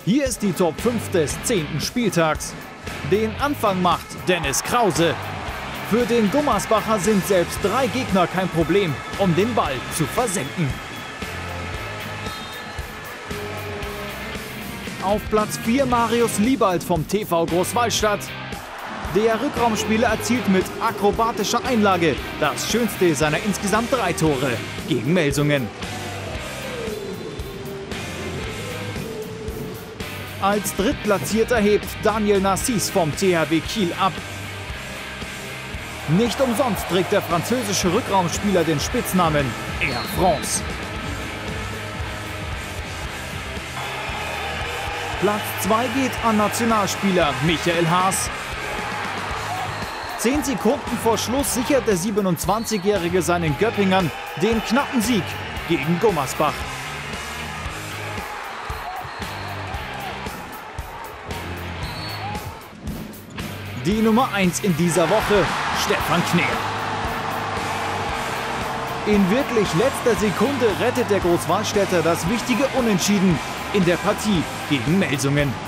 Hier ist die Top 5 des 10. Spieltags. Den Anfang macht Dennis Krause. Für den Gummersbacher sind selbst 3 Gegner kein Problem, um den Ball zu versenken. Auf Platz 4 Marius Liebald vom TV Großwallstadt. Der Rückraumspieler erzielt mit akrobatischer Einlage das schönste seiner insgesamt 3 Tore gegen Melsungen. Als Drittplatzierter hebt Daniel Narcisse vom THW Kiel ab. Nicht umsonst trägt der französische Rückraumspieler den Spitznamen Air France. Platz 2 geht an Nationalspieler Michael Haas. 10 Sekunden vor Schluss sichert der 27-Jährige seinen Göppingern den knappen Sieg gegen Gummersbach. Die Nummer 1 in dieser Woche, Stefan Knähr. In wirklich letzter Sekunde rettet der Großwallstädter das wichtige Unentschieden in der Partie gegen Melsungen.